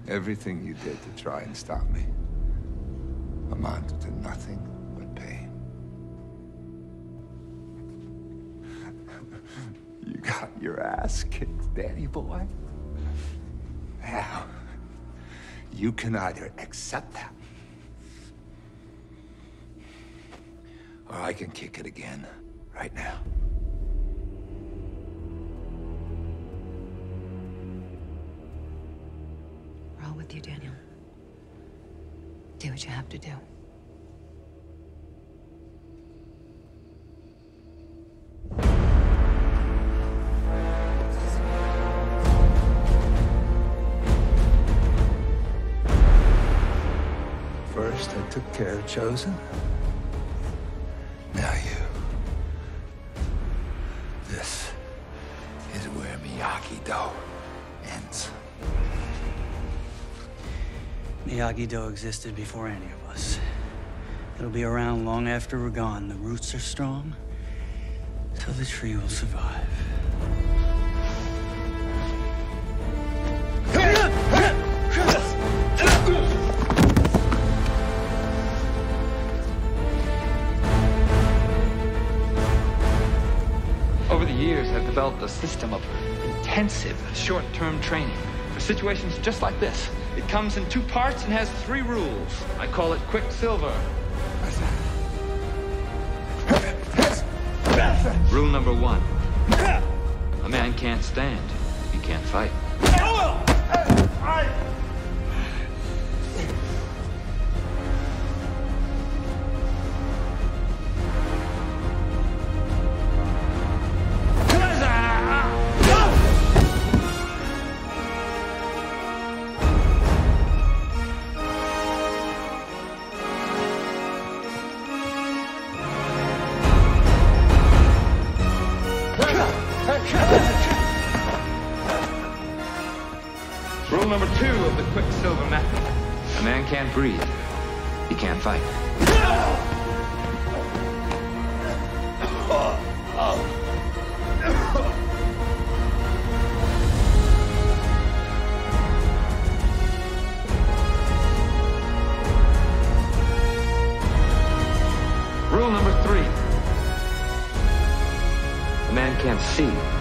Everything you did to try and stop me amounted to nothing but pain. You got your ass kicked, Danny boy. Now, you can either accept that, or I can kick it again right now. We're all with you, Daniel. Do what you have to do. First, I took care of Chosen. Now you. This is where Miyagi-Do ends. Miyagi-Do existed before any of us. It'll be around long after we're gone. The roots are strong, so the tree will survive. Over the years, I've developed a system of intensive, short-term training for situations just like this. It comes in 2 parts and has 3 rules. I call it Quicksilver. Rule number 1. A man can't stand. He can't fight. Rule number 2 of the Quicksilver method. A man can't breathe. He can't fight. Rule number 3. A man can't see.